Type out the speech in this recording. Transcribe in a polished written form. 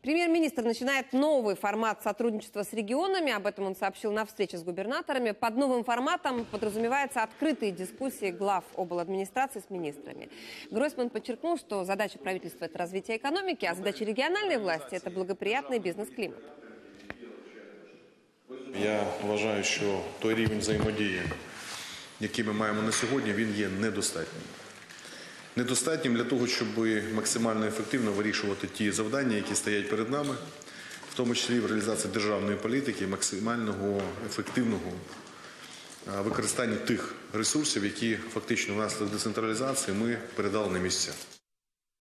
Премьер-министр начинает новый формат сотрудничества с регионами. Об этом он сообщил на встрече с губернаторами. Под новым форматом подразумеваются открытые дискуссии глав обладминистрации с министрами. Гройсман подчеркнул, что задача правительства – это развитие экономики, а задача региональной власти – это благоприятный бизнес-климат. Я вважаю, що той рівень взаємодії, який ми маємо на сьогодні, він є недостатнім. Недостатнім для того, щоб максимально ефективно вирішувати ті завдання, які стоять перед нами, в тому числі в реалізації державної політики, максимального ефективного використання тих ресурсів, які фактично внаслідок децентралізації ми передали на місця.